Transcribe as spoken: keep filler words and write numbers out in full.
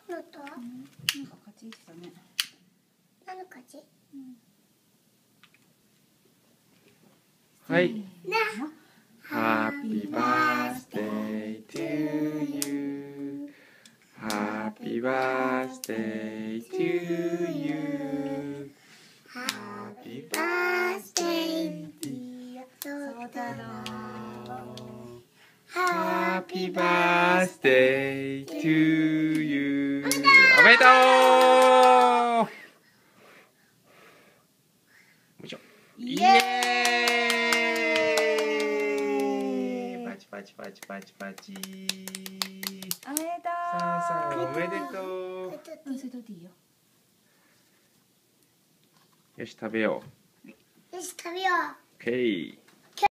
のと、 なんかカチッてたね。 何の勝ち？ はい。 ね。 Happy birthday to you. Happy birthday to you. Happy birthday dear そうだろう。 Happy birthday to you. おめでとう。よいしょ。イエーイ。パチパチパチパチパチ。 おめでとう。 さあさあおめでとう。 うん、それとっていいよ。 よし食べよう。 よし、食べよう。 オッケー。